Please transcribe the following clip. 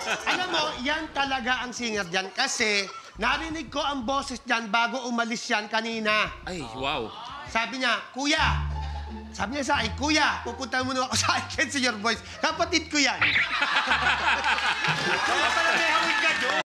Alam mo, yan talaga ang singer dyan kasi narinig ko ang boses dyan bago umalis yan kanina. Ay, wow. Sabi niya, Kuya, sabi niya sa akin, Kuya, pupunta muna ako sa akin, Senior Boys. Kapatid ko yan. Kaya pala may hawig ka, Joe.